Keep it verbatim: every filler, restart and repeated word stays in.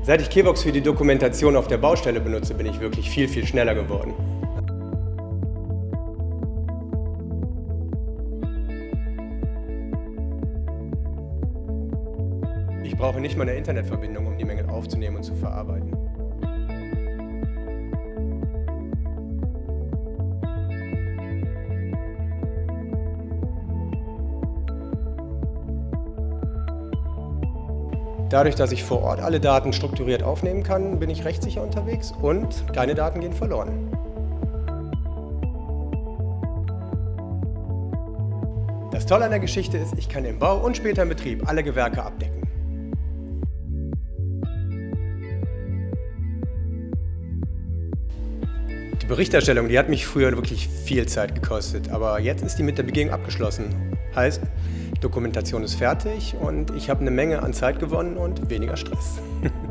Seit ich Kevox für die Dokumentation auf der Baustelle benutze, bin ich wirklich viel, viel schneller geworden. Ich brauche nicht mal eine Internetverbindung, um die Mängel aufzunehmen und zu verarbeiten. Dadurch, dass ich vor Ort alle Daten strukturiert aufnehmen kann, bin ich rechtssicher unterwegs und keine Daten gehen verloren. Das Tolle an der Geschichte ist, ich kann im Bau und später im Betrieb alle Gewerke abdecken. Die Berichterstellung, die hat mich früher wirklich viel Zeit gekostet, aber jetzt ist die mit der Begehung abgeschlossen. Heißt, Dokumentation ist fertig und ich habe eine Menge an Zeit gewonnen und weniger Stress.